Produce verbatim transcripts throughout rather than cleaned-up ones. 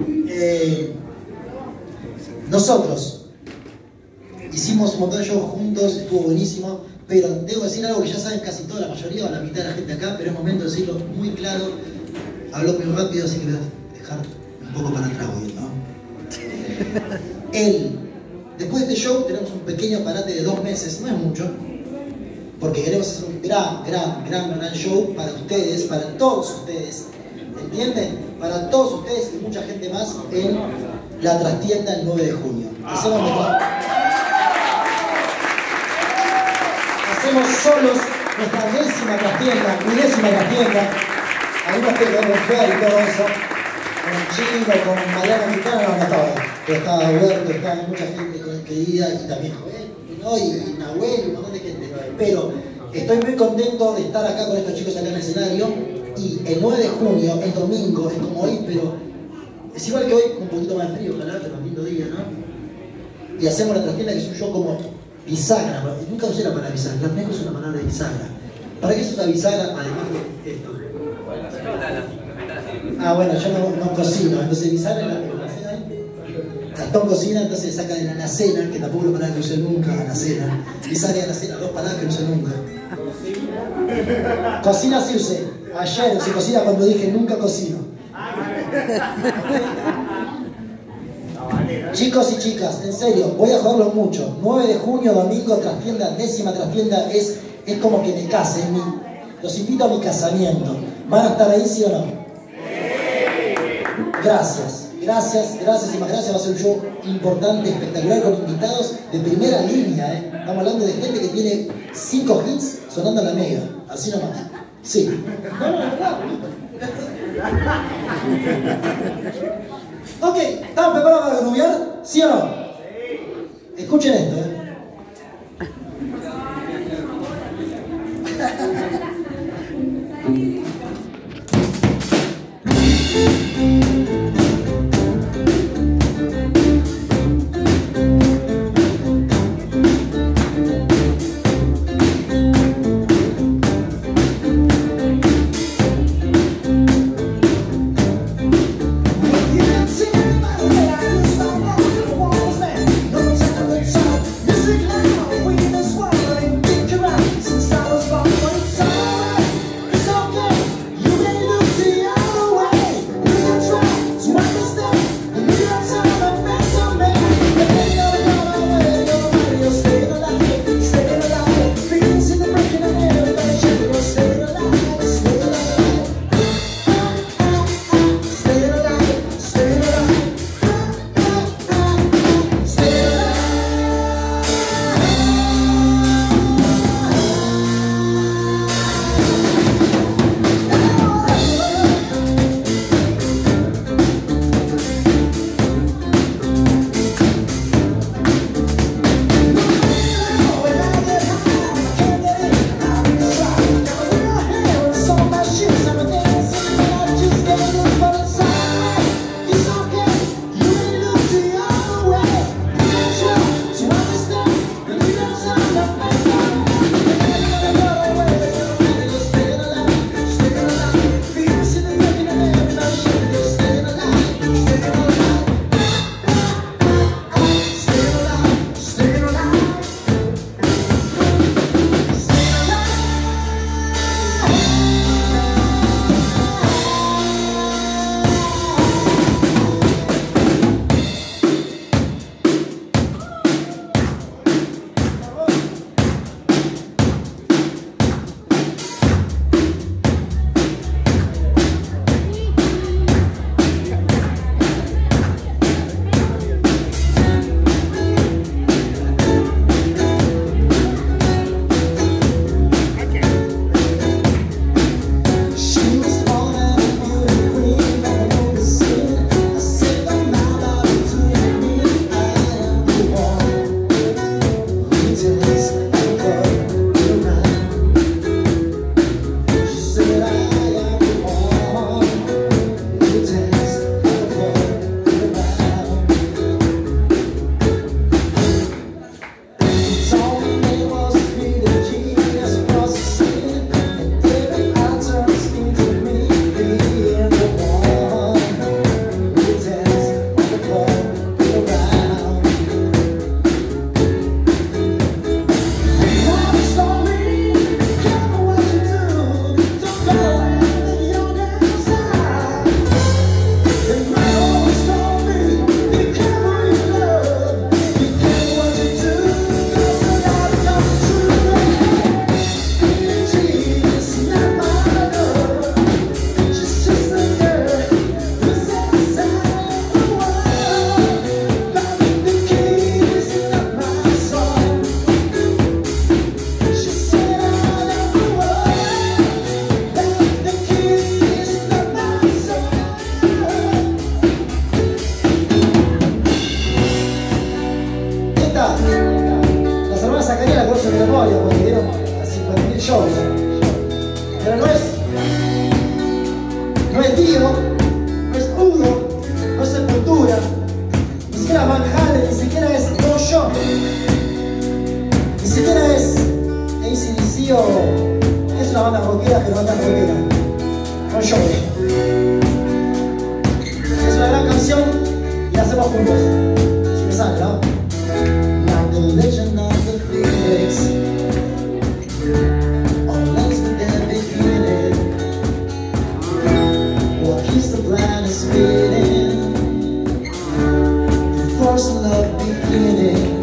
Eh, nosotros hicimos un montón de shows juntos, estuvo buenísimo, pero debo decir algo que ya saben casi toda la mayoría o la mitad de la gente acá, pero es momento de decirlo muy claro. Hablo muy rápido, así que voy a dejar un poco para atrás hoy, ¿no? Él, después de este show tenemos un pequeño parate de dos meses, no es mucho, porque queremos hacer un gran, gran, gran, gran show para ustedes, para todos ustedes, ¿entienden? Para todos ustedes y mucha gente más en la trastienda el nueve de junio. Hacemos, nuestra... Hacemos solos nuestra décima trastienda, mi décima trastienda. Ahí nos quedamos fuera y todo eso. Con el Chino, con Mariana Quintana, no, no estaba. Pero estaba Huerto, estaba mucha gente querida y también Joel, ¿no? y, y Nahuel, un montón de gente. Pero estoy muy contento de estar acá con estos chicos acá en el escenario. Y el nueve de junio, el domingo, es como hoy, pero es igual que hoy, un poquito más de frío, ojalá, pero un lindo día, ¿no? Y hacemos la trastienda, que es un show como bisagra. Nunca usé la palabra bisagra, la Meco es una palabra de bisagra. ¿Para qué se usa bisagra además de esto? Ah, bueno, yo no, no cocino, entonces bisagra es la que Gastón cocina, entonces saca de la alacena, que tampoco es una palabra que usé nunca, alacena. Bisagra y alacena, dos palabras que no usé nunca. Cocina sí usé. Ayer se cocina cuando dije nunca cocino. Chicos y chicas, en serio, voy a joderlos mucho. nueve de junio, domingo, trastienda, décima trastienda, es, es como que me case. Mi, los invito a mi casamiento. ¿Van a estar ahí, sí o no? Gracias, gracias, gracias y más gracias. Va a ser un show importante, espectacular, con invitados de primera línea. ¿eh? Estamos hablando de gente que tiene cinco hits sonando a la mega. Así nomás. Sí. No, no, no, no. Ok, ¿están preparados para grubear? ¿Sí o no? Sí. Escuchen esto, ¿eh? This el show. Es una gran canción y la hacemos juntos. Si me sale, ¿no? Like the legend of the phoenix, always with the beginning. What keeps the planet spinning? The first love beginning.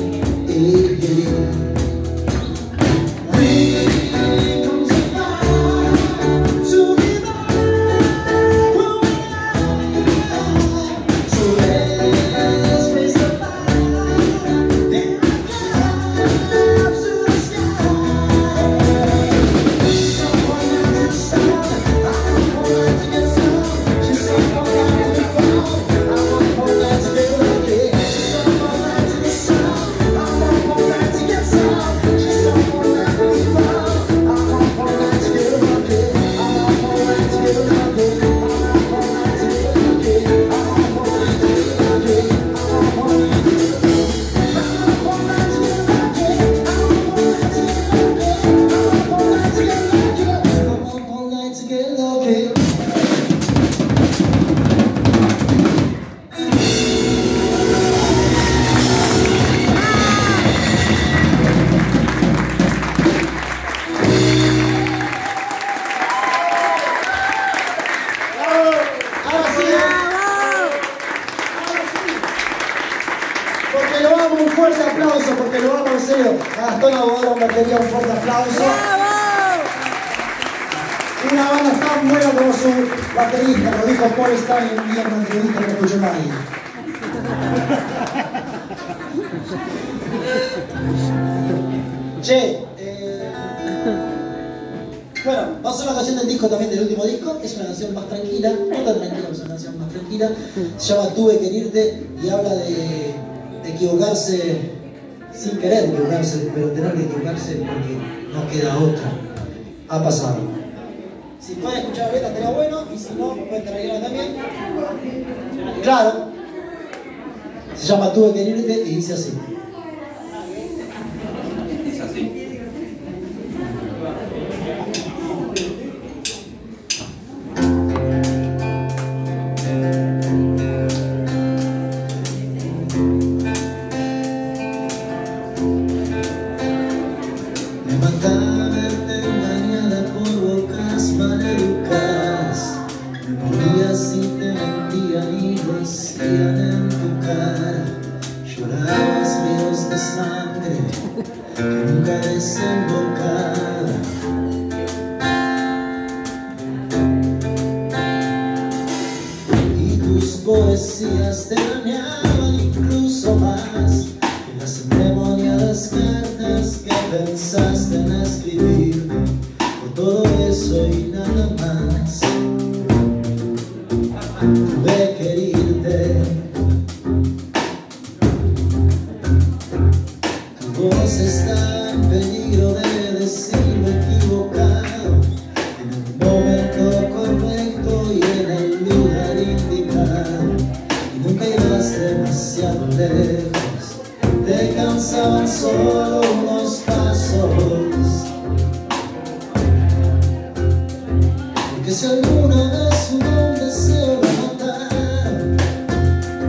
Porque lo amo, un fuerte aplauso, porque lo amo en serio. A Gastón Abogado me quería un fuerte aplauso. Una banda tan buena como su baterista, lo dijo Paul Stanley un día en una entrevista que no escuchó nadie. Che, eh, bueno, vamos a hacer una canción del disco también, del último disco. Es una canción más tranquila, no tan tranquila, es una canción más tranquila. Se llama Tuve que irte y habla de equivocarse sin querer equivocarse, pero tener que equivocarse porque no queda otra. Ha pasado. Si pueden escuchar bien, estaría bueno, y si no, pueden traerla también. Claro. Se llama Tuve que irte y dice así. Es así. En tu cara llorabas ríos de sangre que nunca desembocaba. Y tus poesías te dañaban incluso más que las endemoniadas cartas que pensaste en escribir. Por todo eso y nada más tuve que irte. Tu voz está en peligro de decirlo equivocado, en el momento correcto y en el lugar indicado. Y nunca ibas demasiado lejos, te cansaban solo unos pasos. Porque si alguna vez hubo un deseo de matar,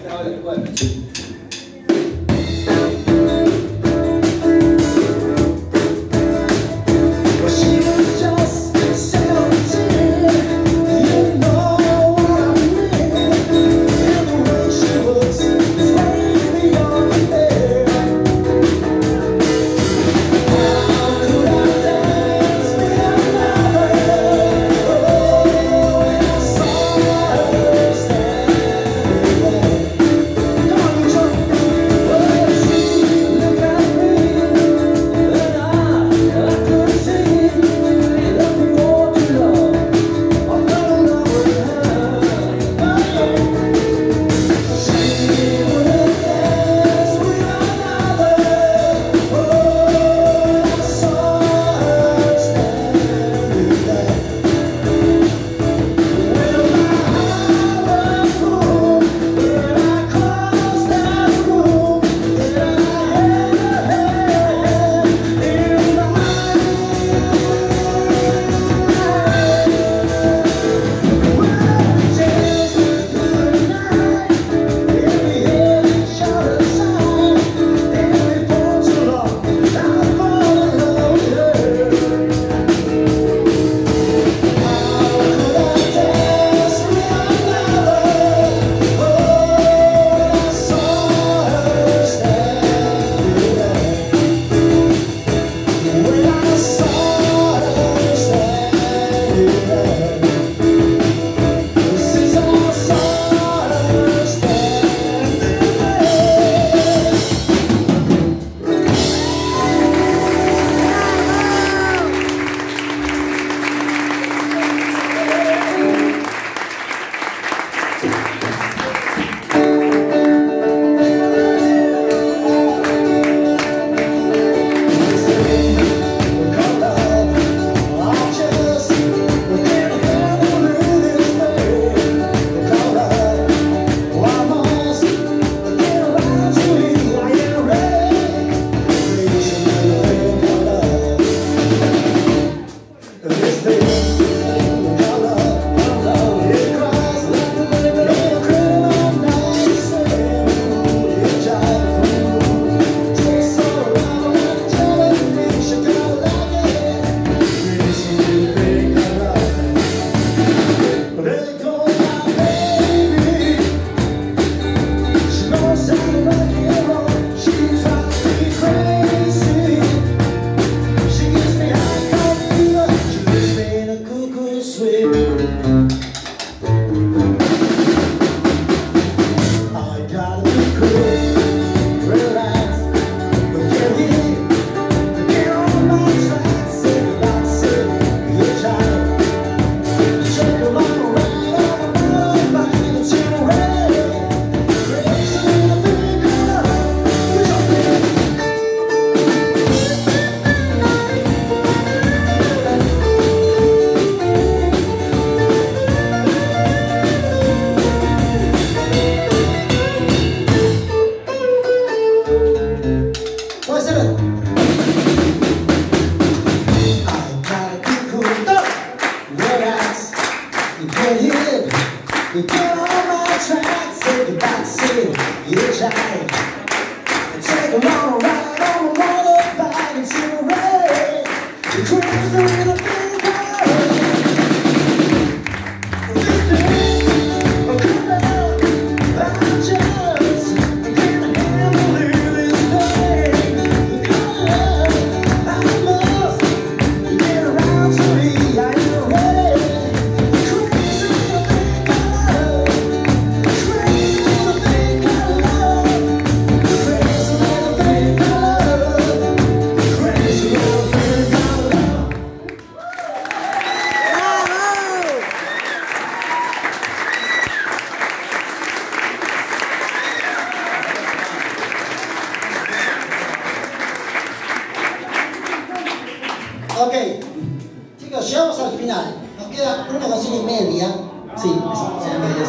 Ok, chicos, llegamos al final. Nos queda una canción y media. Sí, esa canción y media,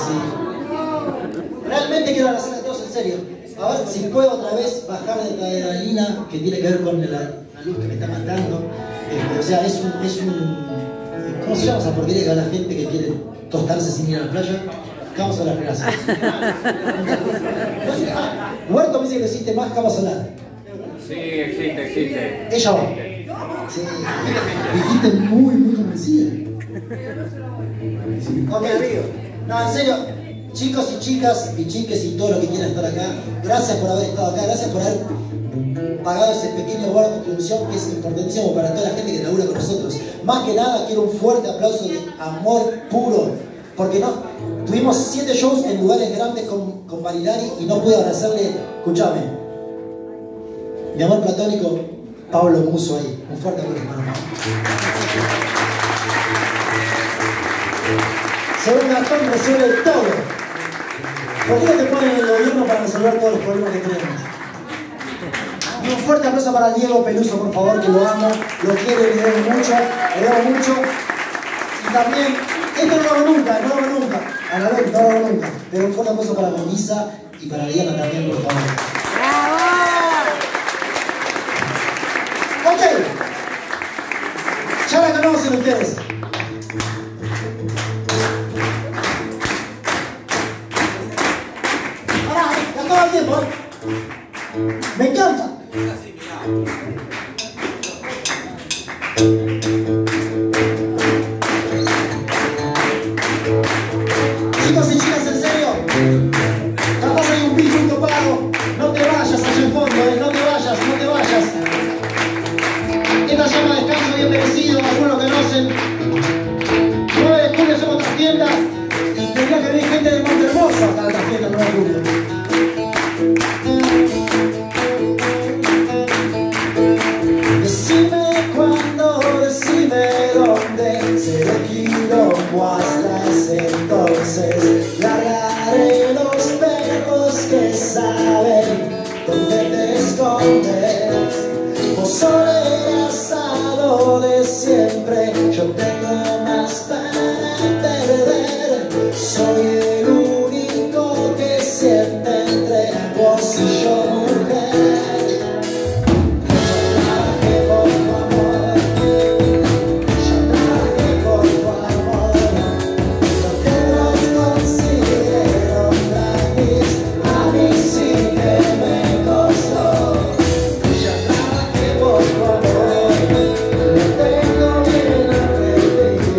sí. Realmente quiero hacer a todos en serio. A ver si puedo otra vez bajar de la adrenalina que tiene que ver con la, la luz que me está matando. Este, o sea, es un, es un... ¿Cómo se llama esa porquería que a la gente que quiere tostarse sin ir a la playa? Cama solar, gracias. Huerto me dice que existe más cama solar. Sí, existe, existe. Ella va. Sí. Dijiste muy, muy convencida. Ok, no, en serio, chicos y chicas, y chiques y todos los que quieran estar acá, gracias por haber estado acá, gracias por haber pagado ese pequeño bono de contribución que es importantísimo para toda la gente que labura con nosotros. Más que nada, quiero un fuerte aplauso de amor puro, porque no, tuvimos siete shows en lugares grandes con, con Marinari y no pude agradecerle, escúchame, mi amor platónico, Pablo Muso ahí. Un fuerte aplauso para Pablo. Según Gastón resuelve todo. ¿Por qué no te ponen en el gobierno para resolver todos los problemas que tenemos? Y un fuerte aplauso para Diego Peluso, por favor, que lo amo, lo quiero y le debo mucho, le debo mucho. Y también, esto no lo hago nunca, no lo hago nunca, a la vez, no lo hago nunca. Pero un fuerte aplauso para Melissa y para Diana también, por favor. ¡Bravo! Ok, ya la conocen ustedes. Pará, ya todo el tiempo, ¿eh? Me encanta. Chicos y chicas, en serio, capaz hay un piso, un topado. No te vayas hacia el fondo, ¿eh? No te vayas, no te vayas. Esta se llama Descanso Bien Merecido, algunos lo conocen. nueve de julio somos otras tiendas y tendría que venir gente de Montermoso acá a otras tiendas nueve de julio. Decime cuándo, decime dónde, seré quilombo hasta ese entonces. Largaré los perros que saben dónde te escondes. Vos solerás a lo de siempre, yo tengo más para perder. Soy el único que siente entre vos y yo, mujer. Yo trabajé por tu amor, yo trabajé por tu amor. Lo que nos consiguieron gratis, a mí sí que me costó. Por favor, no tengo bien aprendido.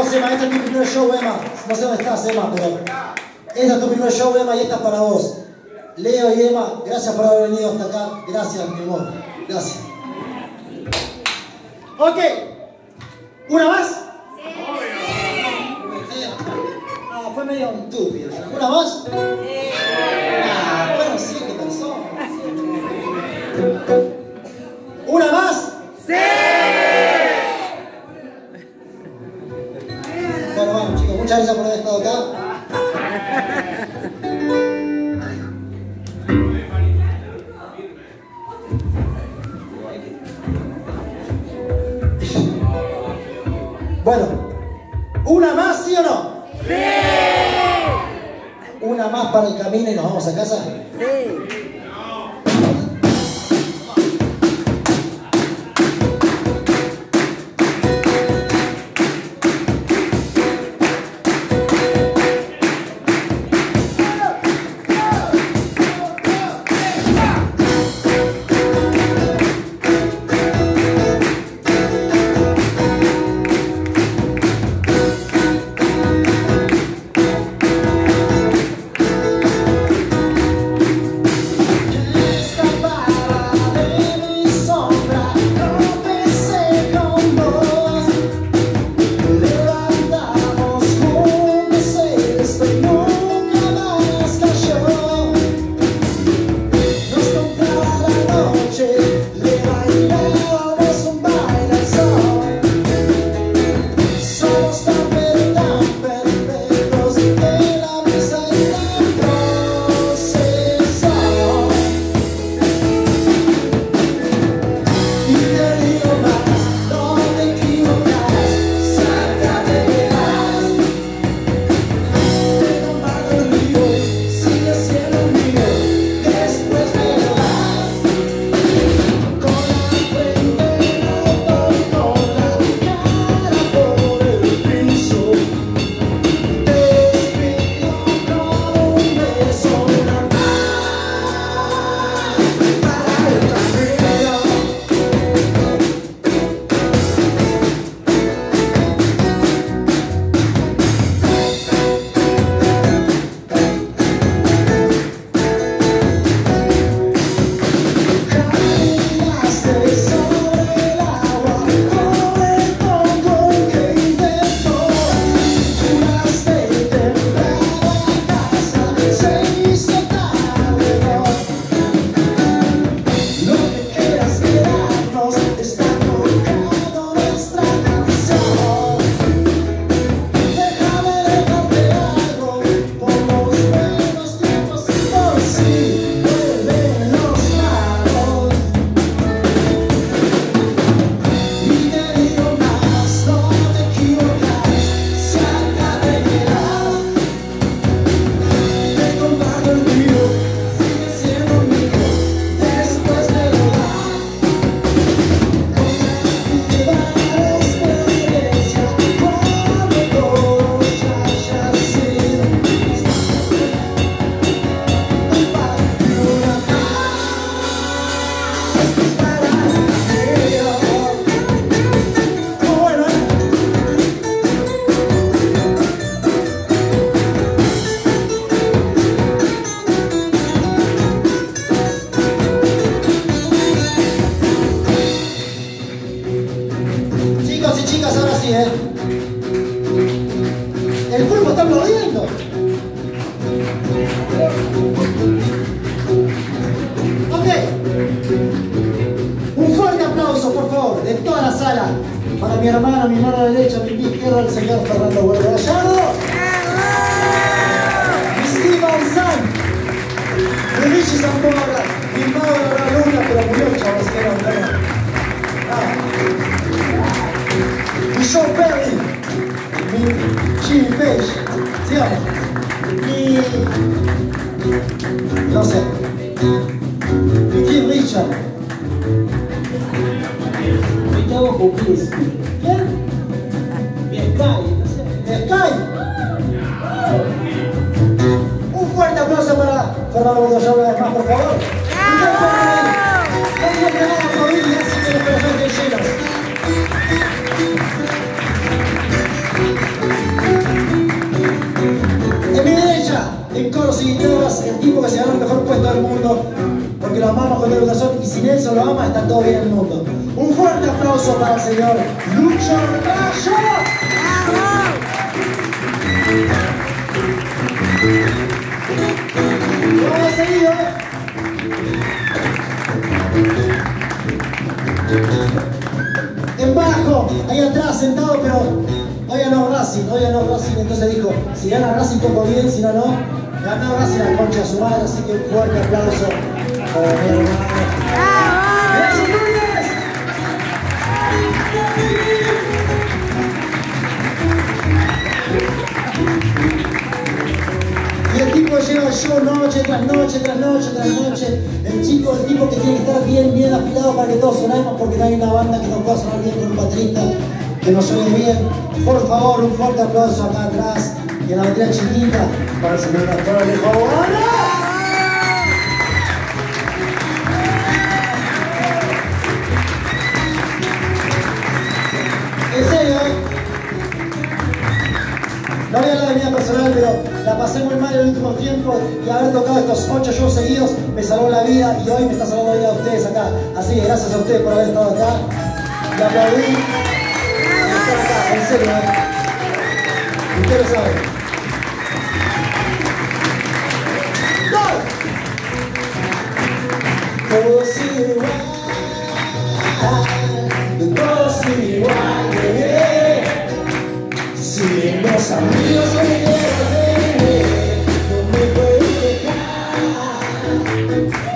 Gracias, Emma. Este es tu primer show, Emma. No sé dónde estás, Emma, pero este es tu primer show, Emma, y esta es para vos. Leo y Emma, gracias por haber venido hasta acá. Gracias, mi amor. Gracias. Ok. ¿Una más? Sí. Ah, fue medio estúpido. ¿Una más? Sí. Ah, fueron siete personas. ¿Una más? Sí. Bueno, vamos, chicos. Muchas gracias por haber estado acá. Bueno, ¿una más, sí o no? ¡Sí! ¿Una más para el camino y nos vamos a casa? Sí. Para mi hermana, mi mano derecha, mi pie izquierdo, el señor Fernando Huerta Gallardo. Mi Steve Alzán. Mi Richie Zamora. Mi Mauro Luna, pero murió el chaval, así que no, no. Ah. Mi Sean Perry. Mi Jimmy Page. Sigamos. Mi... no sé. Mi Keith Richard. Gustavo Kukinski. ¿Bien? Bien, Sky. Sky. Un fuerte aplauso para Fernando Huerta Gallardo, una vez más, por favor. No digo que nada, familia, así que los presentes llenos. todo bien en el mundo. Un fuerte aplauso para el señor Lucho Gallo. Vamos a seguir, ¿eh? En bajo, ahí atrás sentado, pero hoy ganó Racing, hoy ganó Racing, entonces dijo, si gana Racing poco bien, si no, no. Ganó Racing la concha de su madre, así que un fuerte aplauso para mi hermano. ¡Gracias, Núñez! Y el tipo lleva el show noche tras noche, tras noche, tras noche. El chico, el tipo que tiene que estar bien, bien afilado para que todos sonemos, porque no hay una banda que nos pueda sonar bien con un baterista que nos suene bien. Por favor, un fuerte aplauso acá atrás y en la batería chiquita para el señor Pastor Alejo Bogana. En serio, ¿eh? No voy a hablar de mi vida personal, pero la pasé muy mal el último tiempo y haber tocado estos ocho shows seguidos me salvó la vida y hoy me está salvando la vida a ustedes acá. Así que gracias a ustedes por haber estado acá. Y aplaudí y estar acá, en serio, ¿eh? Ustedes lo saben. Todo sigue igual, todo sigue igual, bebé. Si los amigos